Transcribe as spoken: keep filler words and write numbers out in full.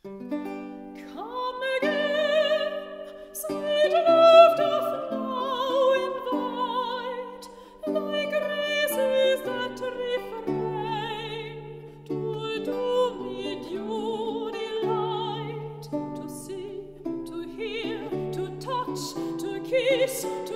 Come again, sweet Luft of now in white, thy grace is that refrain, to do me due delight, to see, to hear, to touch, to kiss,